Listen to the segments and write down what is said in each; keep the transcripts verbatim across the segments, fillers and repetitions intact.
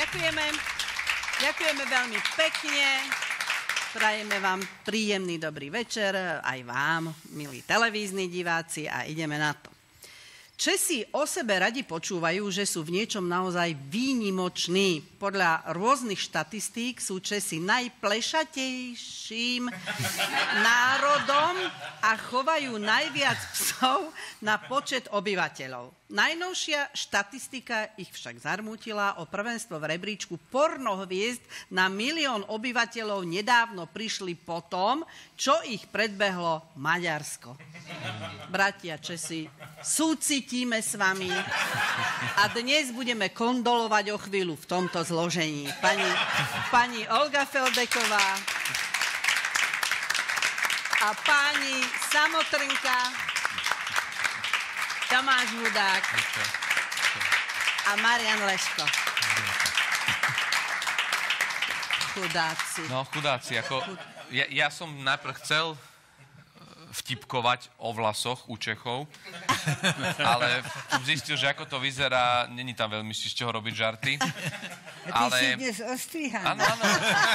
Ďakujeme. Ďakujeme veľmi pekne. Prajeme vám príjemný dobrý večer, aj vám, milí televízni diváci, a ideme na to. Česi o sebe radi počúvajú, že sú v niečom naozaj výnimoční. Podľa rôznych štatistík sú Česi najplešatejším národom a chovajú najviac psov na počet obyvateľov. Najnovšia štatistika ich však zarmútila. O prvenstvo v rebríčku pornohviezd na milión obyvateľov nedávno prišli po tom, čo ich predbehlo Maďarsko. Bratia Česi, súcitíme s vami a dnes budeme kondolovať o chvíľu v tomto zložení. Pani, pani Olga Feldeková a pani Samotrnka, Tomáš Hudák a Marian Leško. Chudáci. No, chudáci, ako... Ja, ja som najprv chcel vtipkovať o vlasoch u Čechov, ale som zistil, že ako to vyzerá, není tam veľmi z čoho robiť žarty. A ty si dnes ostrihaný. Áno, áno.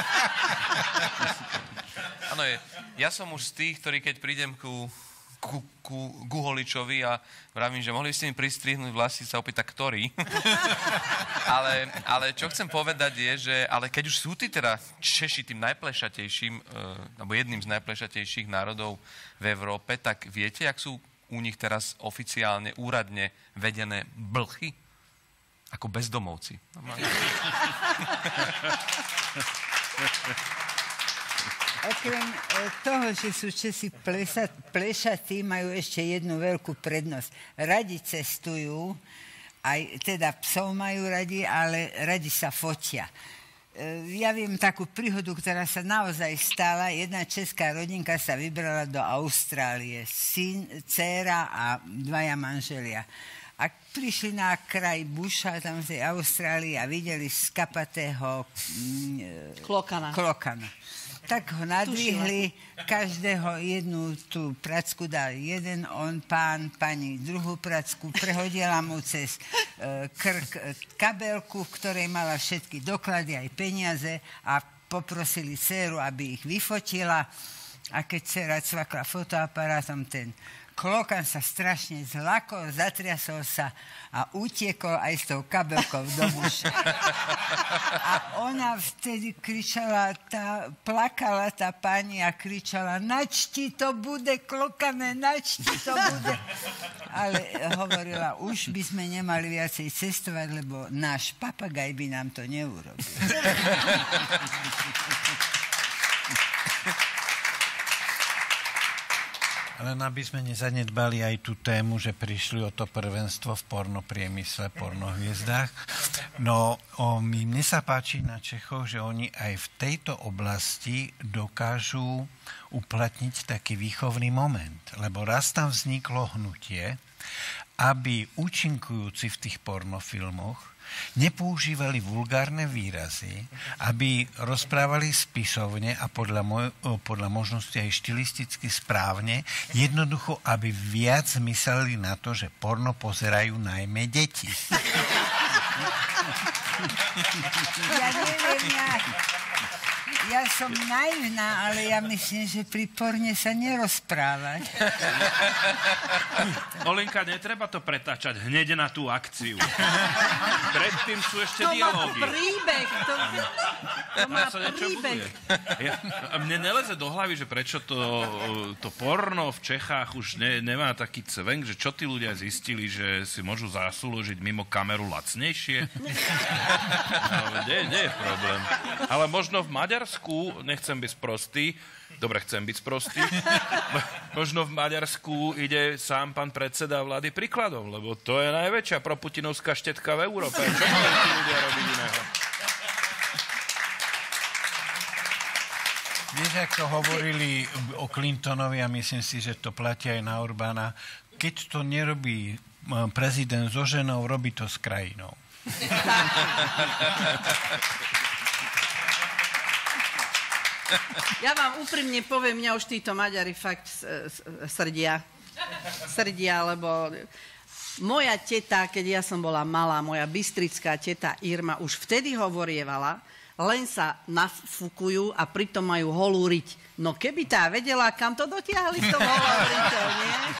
Áno, ja som už z tých, ktorí keď prídem ku Ku, ku Guholičovi a vravím, že mohli by ste mi pristrihnúť vlasy, sa opýta, ktorý. ale, ale čo chcem povedať je, že ale keď už sú tí teda Češi tým najplešatejším, uh, alebo jedným z najplešatejších národov v Európe, tak viete, jak sú u nich teraz oficiálne, úradne vedené blchy? Ako bezdomovci. Okrem toho, že sú Česi plešatí, majú ešte jednu veľkú prednosť. Radi cestujú, aj teda psov majú radi, ale radi sa fotia. Ja viem takú príhodu, ktorá sa naozaj stala. Jedna česká rodinka sa vybrala do Austrálie. Syn, dcéra a dvaja manželia. A prišli na kraj buša, tam v tej Austrálii, a videli skapatého mm, klokana. klokana. Tak ho nadvihli, každého jednu tú pracku dal jeden, on, pán, pani druhú pracku, prehodila mu cez e, krk kabelku, v ktorej mala všetky doklady, aj peniaze, a poprosili dceru, aby ich vyfotila. A keď dcera cvakla fotoaparátom, ten klokan sa strašne zlakol, zatriasol sa a utiekol aj s tou kabelkou do buša. A ona vtedy kričala, tá, plakala tá pani a kričala, nač ti to bude, klokane, nač ti to bude. Ale hovorila, už by sme nemali viacej cestovať, lebo náš papagaj by nám to neurobil. Len aby sme nezanedbali aj tú tému, že prišli o to prvenstvo v pornopriemysle, pornohviezdách. No, o, mne sa páči na Čechoch, že oni aj v tejto oblasti dokážu uplatniť taký výchovný moment. Lebo raz tam vzniklo hnutie, aby účinkujúci v tých pornofilmoch nepoužívali vulgárne výrazy, aby rozprávali spisovne a podľa, moj, podľa možnosti aj štilisticky správne, jednoducho, aby viac mysleli na to, že porno pozerajú najmä deti. Ja neviem, ja, ja som naivná, ale ja myslím, že pri porne sa nerozprávať. Olinka, netreba to pretáčať hneď na tú akciu. Predtým sú ešte to dialógy. To má príbeh. To, to má ja príbeh. Ja, mne neleze do hlavy, že prečo to, to porno v Čechách už ne, nemá taký cvenk, že čo tí ľudia zistili, že si môžu zasúložiť mimo kameru lacnejšie. No, nie, nie je problém. Ale možno v Maďarsku, nechcem byť sprostý, dobre, chcem byť sprostý, možno v Maďarsku ide sám pán predseda vlády príkladom, lebo to je najväčšia proputinovská štetka v Európe. Čo majú tí ľudia robiť iného? Vieš, ako hovorili o Clintonovi, a myslím si, že to platí aj na Orbána, keď to nerobí prezident so ženou, robí to s krajinou. Ja vám úprimne poviem, mňa už títo Maďari fakt srdia. Srdia, lebo Moja teta, keď ja som bola malá, moja bystrická teta Irma už vtedy hovorievala, len sa nafúkujú a pritom majú holú riť. No keby tá vedela, kam to dotiahli s tou holou riťou, nie?